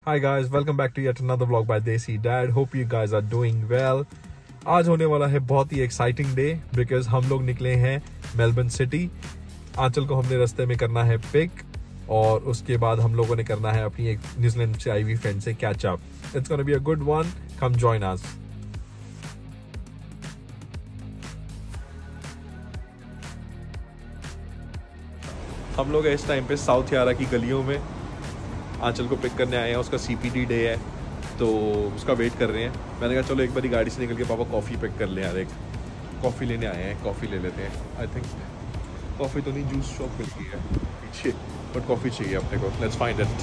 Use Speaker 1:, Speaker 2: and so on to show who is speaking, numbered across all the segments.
Speaker 1: Hi guys, welcome back to yet another vlog by Desi Dad. Hope you guys are doing well. आज होने वाला है बहुत ही exciting day because हम लोग निकले हैं मेलबर्न सिटी। आंचल को हमने रास्ते में करना है पिक और उसके बाद हम लोगों ने करना है अपनी एक न्यूजीलैंड से आई हुई फ्रेंड से catch up. It's gonna be a good one, come join us. हम लोग इस टाइम पे साउथ यारा की गलियों में आंचल को पिक करने आए हैं। उसका CPD डे है तो उसका वेट कर रहे हैं। मैंने कहा चलो एक बारी गाड़ी से निकल के पापा कॉफ़ी पिक कर ले यार, एक कॉफ़ी लेने आए हैं, कॉफ़ी ले लेते हैं। आई थिंक कॉफ़ी तो नहीं, जूस शॉप मिल गई है पीछे, बट कॉफ़ी चाहिए अपने को। Let's find it.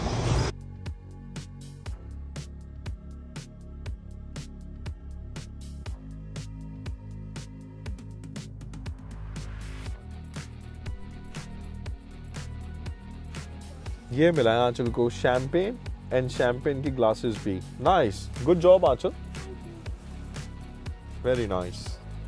Speaker 1: ये मिला है आंचल को शैम्पेन एंड शैम्पेन की ग्लासेस भी। Nice, good job Aanchal, very nice.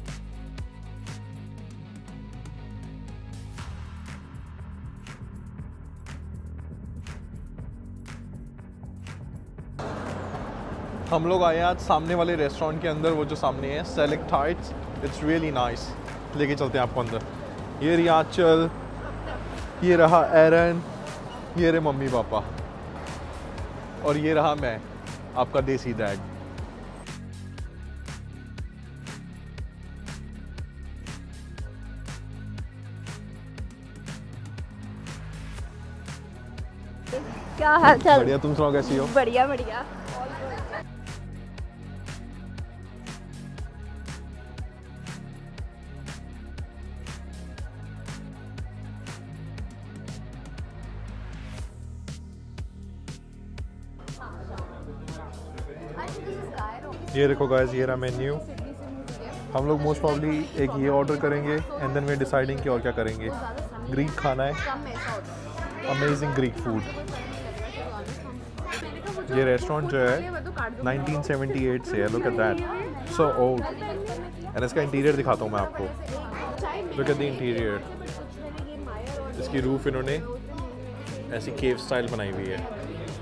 Speaker 1: हम लोग आए आज सामने वाले रेस्टोरेंट के अंदर, वो जो सामने है select heights. It's really nice. लेके चलते हैं आपको अंदर। ये रही आंचल, ये रहा एरन, ये रहे मम्मी पापा और ये रहा मैं, आपका देसी डैड।
Speaker 2: क्या हाल चाल?
Speaker 1: बढ़िया, तुम सुनाओ कैसी हो?
Speaker 2: बढ़िया बढ़िया।
Speaker 1: ये देखो गाइस, ये रहा मेन्यू। हम लोग मोस्ट प्रॉब्ली एक ये ऑर्डर करेंगे एंड देन वी डिसाइडिंग कि और क्या करेंगे। ग्रीक खाना है, अमेजिंग ग्रीक फूड। ये रेस्टोरेंट जो है 1978 से है। Look at that, so old. And इसका इंटीरियर दिखाता हूँ मैं आपको। Look at the interior. इसकी रूफ इन्होंने ऐसी केव स्टाइल बनाई हुई है।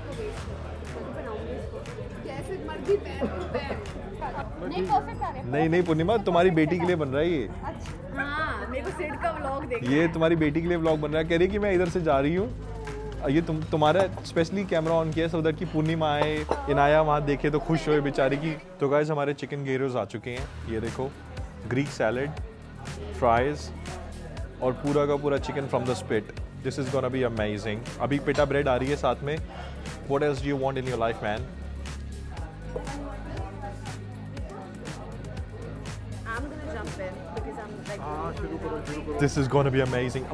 Speaker 1: नहीं पूर्णिमा, तुम्हारी बेटी के लिए बन रहा है ये।
Speaker 2: हाँ, मेरे को सेट का व्लॉग देखना
Speaker 1: ये तुम्हारी बेटी के लिए व्लॉग बन रहा है। कह रही कि मैं इधर से जा रही हूँ। ये तुम्हारा स्पेशली कैमरा ऑन किया सो दैट कि पूर्णिमा आए, इनाया वहाँ देखे तो खुश होए बेचारी की। तो गाइस हमारे चिकन गेरोज आ चुके हैं। ये देखो, ग्रीक सैलेड, फ्राइज और पूरा का पूरा chicken from the spit. This is gonna be amazing. अभी पिटा ब्रेड आ रही है साथ में। What else do you want in your life man? This is going to be amazing.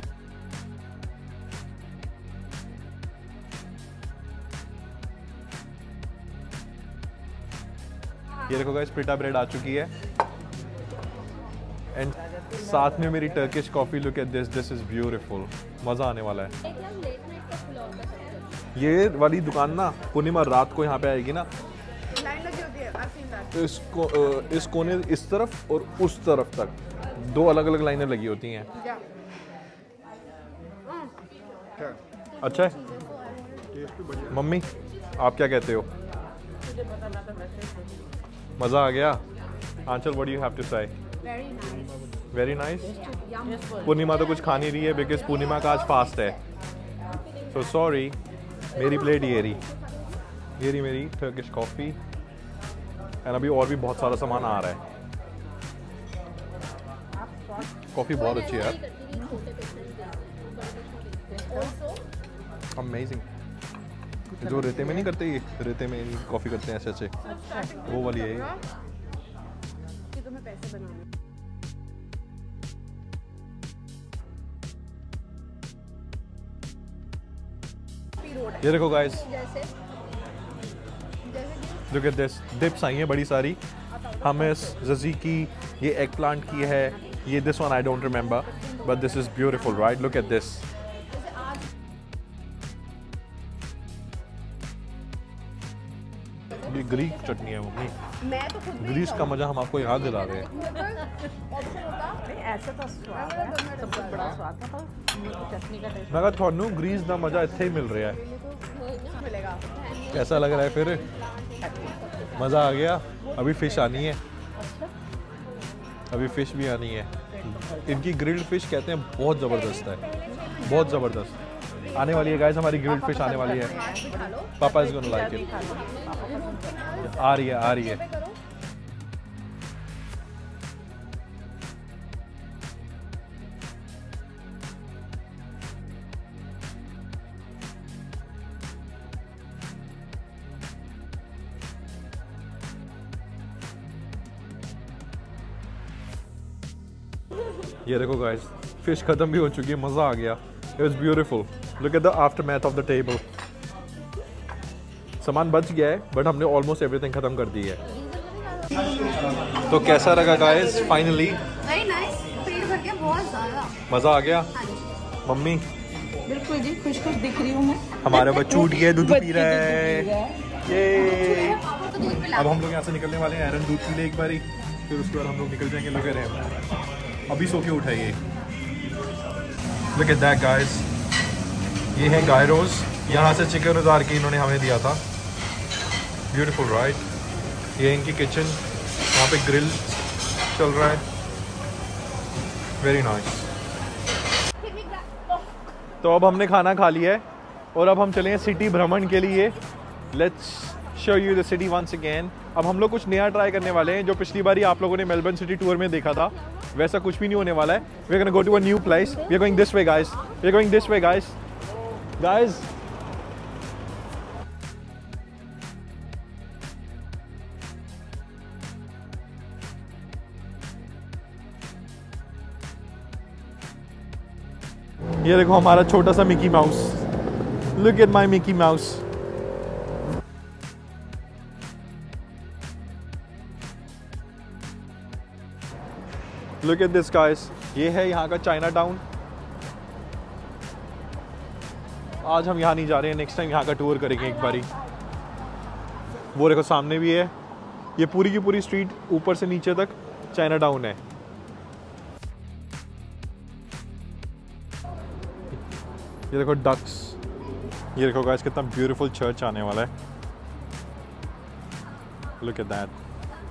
Speaker 1: ये देखो गाइस, पिटा ब्रेड आ चुकी है एंड साथ में मेरी Turkish coffee. Look at this, this is beautiful. मजा आने वाला है। ये वाली दुकान ना पूर्णिमा रात को यहाँ पे आएगी ना, तो इस कोने, इस तरफ और उस तरफ तक दो अलग अलग लाइनें लगी होती हैं। अच्छा है मम्मी, आप क्या कहते हो? मज़ा आ गया? Aanchal, what do you have to say? Very nice. Purnima तो कुछ खा नहीं रही है बिकॉज पूर्णिमा का आज फास्ट है। So sorry. मेरी प्लेट ये रही मेरी टर्किश कॉफ़ी एंड अभी और भी बहुत सारा सामान आ रहा है। कॉफ़ी बहुत अच्छी है यार, अमेजिंग। जो रेते में नहीं करते, ये रेते में कॉफ़ी करते हैं ऐसे ऐसे, वो वाली है ये। ये देखो guys, look at this. Dips आई हैं बड़ी सारी। हमस, ज़ज़ीकी, ये एग प्लांट की है। ये this one I don't remember but this is beautiful right. Look at this. ये ग्रीक चटनी है मम्मी।
Speaker 2: मैं तो खुद
Speaker 1: ग्रीस का मजा हम आपको याद दिला रहे हैं।
Speaker 2: ऐसे तो स्वाद है, सब कुछ बड़ा स्वाद था, चटनी का टेस्ट।
Speaker 1: मैं कहा थानू ग्रीस का मजा इत्थे ही मिल रहा है।
Speaker 2: मिलेगा।
Speaker 1: कैसा लग रहा है फिर? मज़ा आ गया। अभी फ़िश आनी है, अभी फ़िश भी आनी है। इनकी ग्रिल्ड फ़िश कहते हैं बहुत ज़बरदस्त है, बहुत ज़बरदस्त। आने वाली है गाइस, हमारी ग्रिल्ड फ़िश आने वाली है। पापा इज़ गोना लाइक इट। आ रही है, आ रही है। ये देखो गाइस, फिश खत्म भी हो चुकी है, मज़ा आ गया। It was beautiful. Look at the aftermath of the table. सामान बच गया है बट हमने ऑलमोस्ट एवरीथिंग खत्म कर दी है। तो कैसा लगा गाइस? फाइनली
Speaker 3: वेरी नाइस, पेट भर गया बहुत ज़्यादा।
Speaker 1: मज़ा आ गया। मम्मी
Speaker 2: बिल्कुल जी, खुश खुश दिख रही हूँ मैं।
Speaker 1: हमारा बच्चू उठ गया, दूध पी रहा है। ये
Speaker 3: तो दूध पिला।
Speaker 1: अब हम लोग यहाँ से निकलने वाले हैं। एरन दूध पी ले एक बारी, फिर उसके बाद हम लोग निकल जाएंगे। लगे रहे, अभी सो के उठा ये। Look at that guys, ये है गायरोस। यहाँ से चिकन उतार के इन्होंने हमें दिया था। Beautiful right. ये इनकी किचन, यहाँ पे ग्रिल चल रहा है। Very nice. तो अब हमने खाना खा लिया है और अब हम चले हैं सिटी भ्रमण के लिए। Let's show you the city once again. अब हम लोग कुछ नया ट्राई करने वाले हैं जो पिछली बार ही आप लोगों ने मेलबर्न सिटी टूर में देखा था, वैसा कुछ भी नहीं होने वाला है। We are gonna go to a new place. We are going this way guys, we are going this way guys. Guys ये देखो हमारा छोटा सा Mickey Mouse. Look at my Mickey Mouse. Look at this guys, ये है यहाँ का China town. आज हम यहाँ नहीं जा रहे हैं, नेक्स्ट टाइम यहाँ का टूर करेंगे एक बारी। वो देखो सामने भी है, ये पूरी की पूरी स्ट्रीट ऊपर से नीचे तक चाइना टाउन है। ये देखो डक्स। ये देखो गाइस कितना ब्यूटीफुल चर्च आने वाला है। Look at that,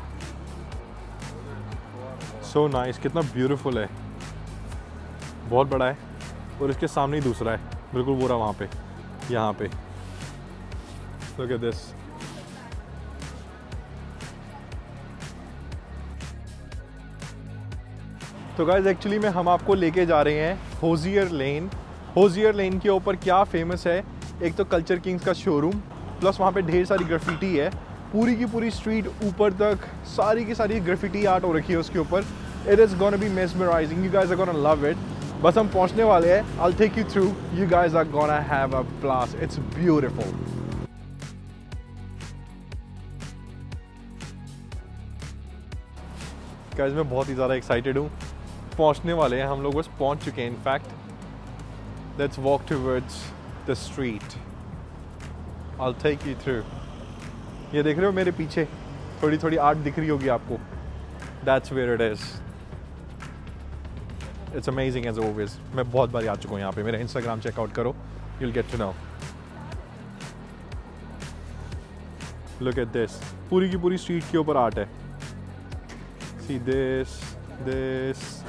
Speaker 1: so nice, कितना ब्यूटीफुल है, बहुत बड़ा है। और इसके सामने ही दूसरा है, बिल्कुल पूरा वहाँ पे, यहाँ पे। Look at this. तो गाइस एक्चुअली में हम आपको लेके जा रहे हैं होजियर लेन। होजियर लेन के ऊपर क्या फेमस है, एक तो कल्चर किंग्स का शोरूम, प्लस वहाँ पे ढेर सारी ग्राफिटी है। पूरी की पूरी स्ट्रीट ऊपर तक सारी की सारी ग्राफिटी आर्ट हो रखी है उसके ऊपर। It is gonna be mesmerising, you guys are gonna love it. बस हम पहुंचने वाले हैं, I will take you through, you guys are gonna have a blast, it's beautiful. Guys मैं बहुत ही ज़्यादा एक्साइटेड हूँ। पहुंचने वाले हैं हम लोग, बस पहुंच चुके हैं in fact. Let's walk towards the street, I will take you through. ये देख रहे हो मेरे पीछे थोड़ी थोड़ी आर्ट दिख रही होगी आपको, that's where it is. It's amazing as always. मैं बहुत बार आ चुका हूँ यहाँ पे, मेरा इंस्टाग्राम चेकआउट करो, you will get to know. Look at this, पूरी की पूरी स्ट्रीट के ऊपर आर्ट है। See this, this,